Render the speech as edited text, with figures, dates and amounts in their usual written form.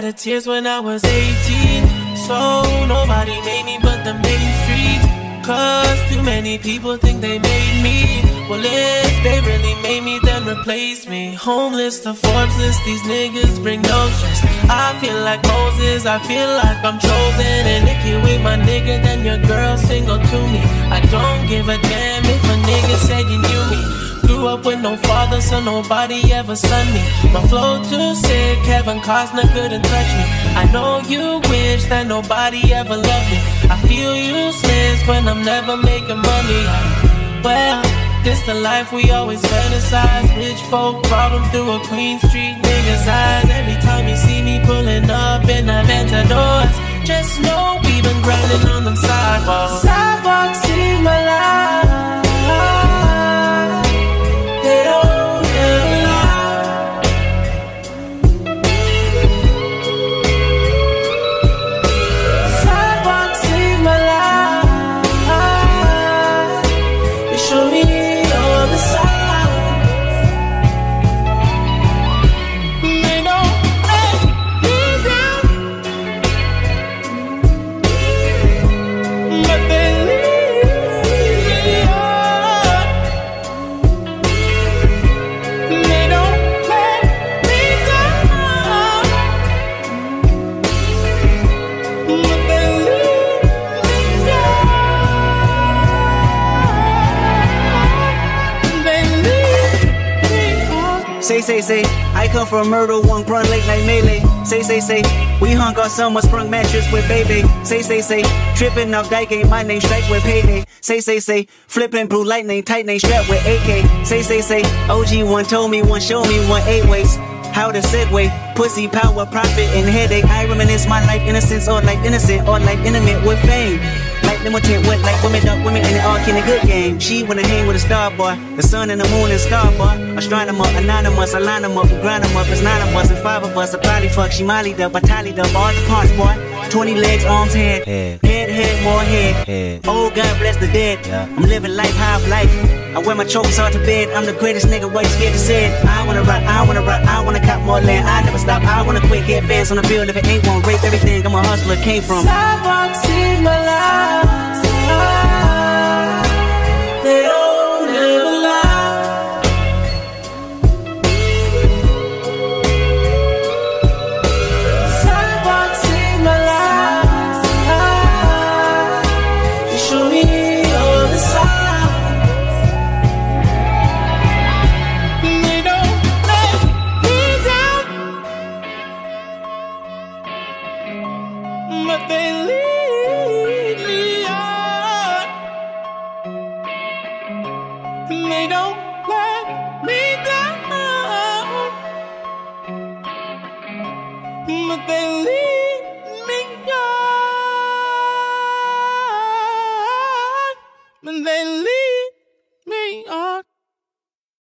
cried the tears when I was 18. So nobody made me but the main streets. Cause too many people think they made me. Well, if they really made me, then replace me. Homeless to Forbes list, these niggas bring no stress. I feel like Moses, I feel like I'm chosen. And if you ain't my nigga, then your girl single to me. I don't give a damn if a nigga said you knew me. Grew up with no father, so nobody ever son me. My flow too sick, Kevin Costner couldn't touch me. I know you wish that nobody ever loved me. I feel useless when I'm never making money. Well, this the life we always fantasize. Rich folk problem through a Queen Street nigga's eyes. Every time you see me pulling up in Aventadors, just know we been grinding on them sidewalks. Sidewalks in my life. They don't lie. Sidewalks in my life. They show me all the signs. They don't let me down, but they leave me up. They don't let me down, but they leave me down. They leave me up. Say, I come from murder, one run late night melee. Say, we hung our summer sprung mattress with baby. Say, tripping off dyke ain't my name, strike with payday. Say, flipping blue lightning, tight name strapped with AK. Say, OG one told me, one showed me, one 8 ways. How to segue, pussy, power, profit, and headache. I reminisce my life innocence, or life innocent, or life intimate with fame. Like limited, what like women, duck women, and it all in a good game. She wanna hang with a star boy, the sun and the moon and star boy. Astronomer, anonymous, I line them up, we grind them up. It's 9 of us and 5 of us. I probably fuck, she mollied up, I tallied up all the parts, boy. 20 legs, arms, head, more head. Oh, God bless the dead. I'm living life, half life. I wear my chokes out to bed. I'm the greatest nigga, what you scared to say it. I wanna rock, I wanna cop more land. I never stop, I wanna quit, get fans on the field. If it ain't one, rape everything. I'm a hustler, came from Sidewalks